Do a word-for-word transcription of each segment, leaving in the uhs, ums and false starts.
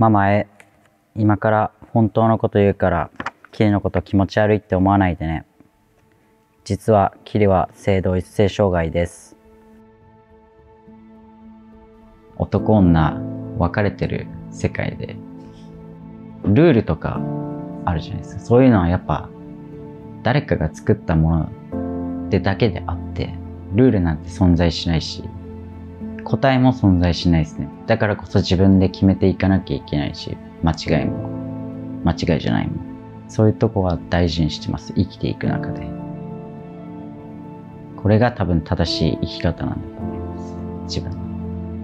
ママへ、今から本当のこと言うから、キリのこと気持ち悪いって思わないでね。実はキリは性同一性障害です。男女分かれてる世界で、ルールとかあるじゃないですか。そういうのはやっぱ誰かが作ったものってだけであって、ルールなんて存在しないし、答えも存在しないですね。だからこそ自分で決めていかなきゃいけないし、間違いも間違いじゃないもん。そういうとこは大事にしてます。生きていく中で。これが多分正しい生き方なんだと思います。自分の。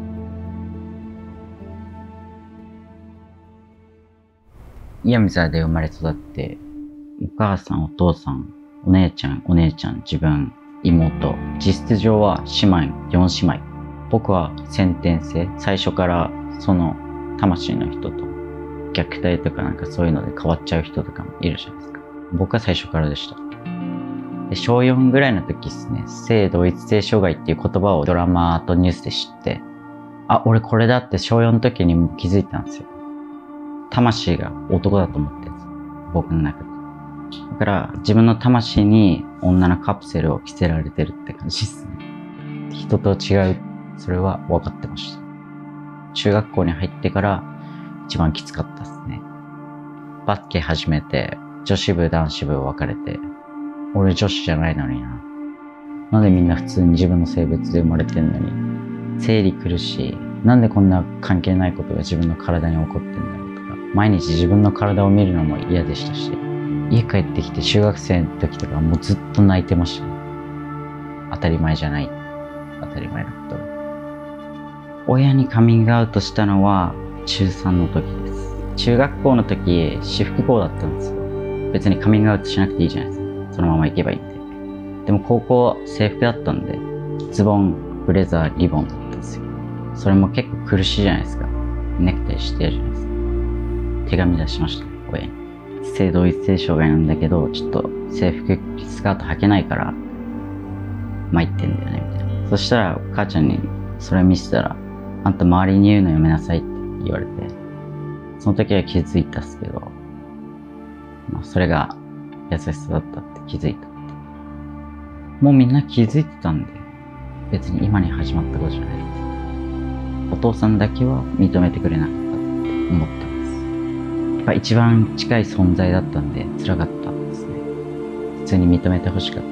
岩見沢で生まれ育って、お母さん、お父さん、お姉ちゃん、お姉ちゃん、自分、妹、実質上は姉妹、四姉妹。僕は先天性、最初からその魂の人と虐待とかなんかそういうので変わっちゃう人とかもいるじゃないですか。僕は最初からでした。で、しょうよんぐらいの時ですね、性同一性障害っていう言葉をドラマとニュースで知って、あ、俺これだってしょうよんの時にもう気づいたんですよ。魂が男だと思ってるんです。僕の中で。だから自分の魂に女のカプセルを着せられてるって感じですね。人と違う。それは分かってました。中学校に入ってから一番きつかったですね。バスケ始めて、女子部男子部分かれて、俺女子じゃないのにな。なんでみんな普通に自分の性別で生まれてんのに、生理苦しい。なんでこんな関係ないことが自分の体に起こってんだろうとか、毎日自分の体を見るのも嫌でしたし、家帰ってきて中学生の時とかもうずっと泣いてましたね。当たり前じゃない。当たり前のこと。親にカミングアウトしたのは中さんの時です。中学校の時、私服校だったんですよ。別にカミングアウトしなくていいじゃないですか。そのまま行けばいいんで。でも高校制服だったんで、ズボン、ブレザー、リボンだったんですよ。それも結構苦しいじゃないですか。ネクタイしてるじゃないですか。手紙出しました、親に。性同一性障害なんだけど、ちょっと制服、スカート履けないから、参ってんだよね、みたいな。そしたら、母ちゃんにそれ見せたら、あんた周りに言うのやめなさいって言われて、その時は気づいたっすけど、まあ、それが優しさだったって気づいた。もうみんな気づいてたんで、別に今に始まったことじゃないです。お父さんだけは認めてくれなかったって思ったんです。やっぱ一番近い存在だったんで辛かったんですね。普通に認めてほしかった。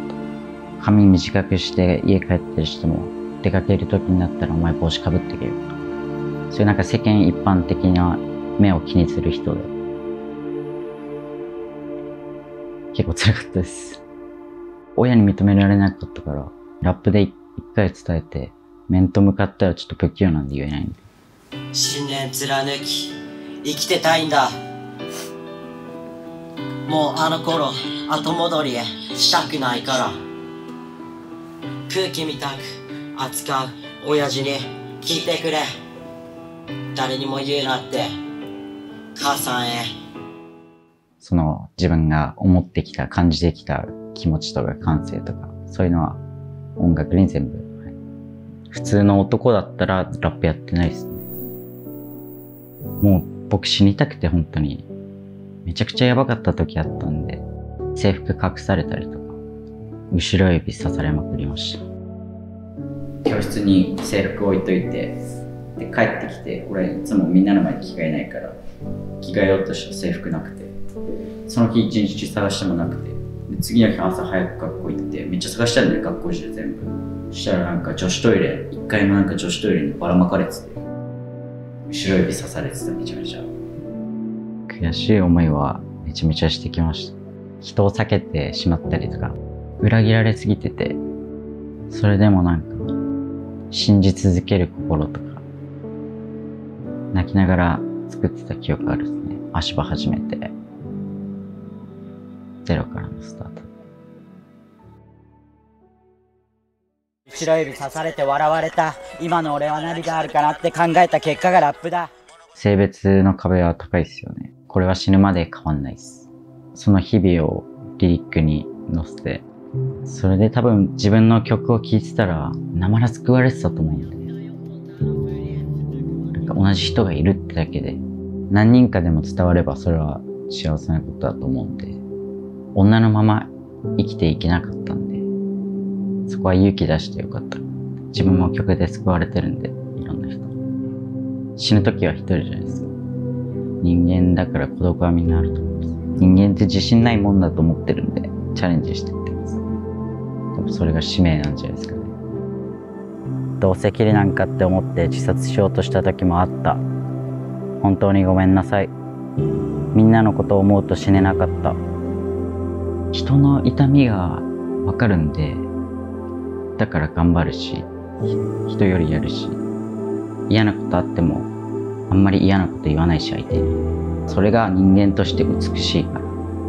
髪短くして家帰ってる人も、出かける時になったらお前帽子かぶってけよとか、そういうなんか世間一般的な目を気にする人で結構辛かったです。親に認められなかったからラップで一回伝えて、面と向かったらちょっと不器用なんで言えないんで。 信念貫き生きてたいんだ。もうあの頃後戻りしたくないから、空気みたく扱う親父に聞いてくれ。誰にも言うなって母さんへ。 その自分が思ってきた、感じてきた気持ちとか感性とか、そういうのは音楽に全部、はい、普通の男だったらラップやってないですね。もう僕死にたくて本当にめちゃくちゃやばかった時あったんで、制服隠されたりとか後ろ指刺されまくりました。教室に制服置いといて、で帰ってきて、俺いつもみんなの前に着替えないから着替えようとした制服なくて、その日一日探してもなくて、で次の日朝早く学校行ってめっちゃ探したんだよ、学校中全部。そしたらなんか女子トイレ、一回もなんか女子トイレにばらまかれてて、後ろ指刺されてた。めちゃめちゃ悔しい思いはめちゃめちゃしてきました。人を避けてしまったりとか、裏切られすぎてて、それでもなんか信じ続ける心とか、泣きながら作ってた記憶あるですね。足場始めて、ゼロからのスタート。 後ろ指刺されて笑われた今の俺は何があるかなって考えた結果がラップだ。 性別の壁は高いですよね。これは死ぬまで変わんないです。その日々をリリックに乗せて、それで多分自分の曲を聴いてたらなまら救われてたと思うんで、なんか同じ人がいるってだけで何人かでも伝わればそれは幸せなことだと思うんで、女のまま生きていけなかったんで、そこは勇気出してよかった。自分も曲で救われてるんで、いろんな人。死ぬ時は一人じゃないですか。人間だから孤独はみんなあると思うんです。人間って自信ないもんだと思ってるんで、チャレンジしていってます。多分それが使命なんじゃないですかね。どうせきりなんかって思って自殺しようとした時もあった。本当にごめんなさい。みんなのことを思うと死ねなかった。人の痛みがわかるんで、だから頑張るし、人よりやるし、嫌なことあってもあんまり嫌なこと言わないし相手に。それが人間として美しいから。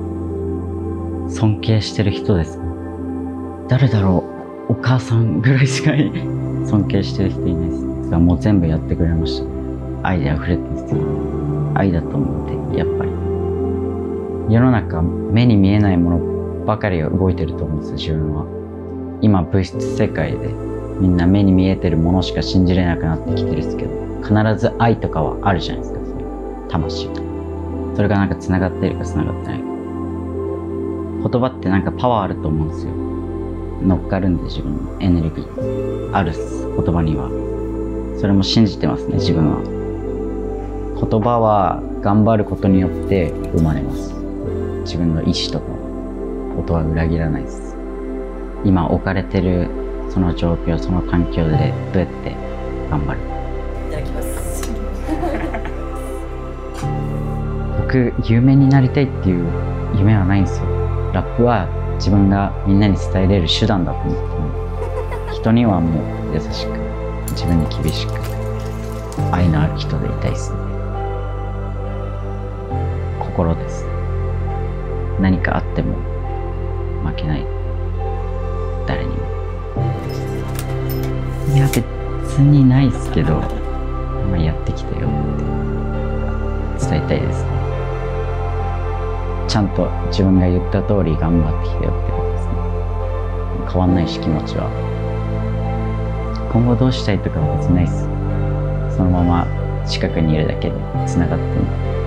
尊敬してる人ですか？誰だろう？お母さんぐらいしかい尊敬してる人いないです。もう全部やってくれました。愛で溢れてるんですよ。愛だと思って、やっぱり。世の中、目に見えないものばかりが動いてると思うんですよ、自分は。今、物質世界で、みんな目に見えてるものしか信じれなくなってきてるんですけど、必ず愛とかはあるじゃないですか、そういう魂とか。それがなんか繋がってるか繋がってないか。言葉ってなんかパワーあると思うんですよ。乗っかるんで自分のエネルギー。あるっす、言葉には。それも信じてますね、自分は。言葉は頑張ることによって生まれます。自分の意志とか音は裏切らないです。今置かれてるその状況、その環境でどうやって頑張る。 いただきます。 僕、有名になりたいっていう夢はないんですよ。ラップは自分がみんなに伝えれる手段だと思ってる。人にはもう優しく、自分に厳しく、愛のある人でいたいですね。心です。何かあっても負けない。誰にも。いや、別にないですけど、まあ、やってきたよって伝えたいですね。ちゃんと自分が言った通り頑張ってきたよってことですね。変わんないし、気持ちは。今後どうしたいとかは別にないです。そのまま近くにいるだけで繋がっても。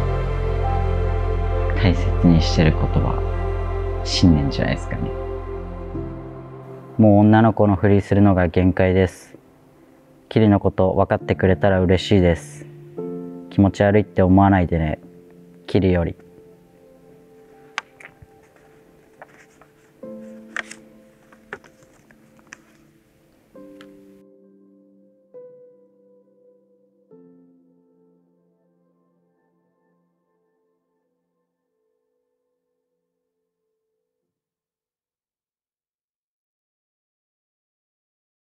大切にしてることは信念じゃないですかね。もう女の子のふりするのが限界です。キリのこと分かってくれたら嬉しいです。気持ち悪いって思わないでね。キリより。